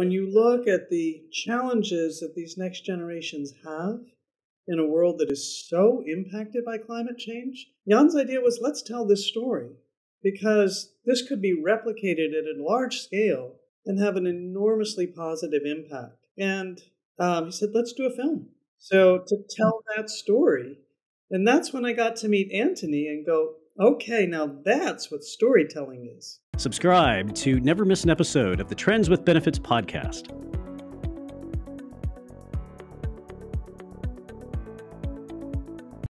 When you look at the challenges that these next generations have in a world that is so impacted by climate change, Jan's idea was, let's tell this story, because this could be replicated at a large scale and have an enormously positive impact. And he said, let's do a film. So to tell that story, and that's when I got to meet Anthony and go, okay, now that's what storytelling is. Subscribe to never miss an episode of the Trends with Benefits podcast.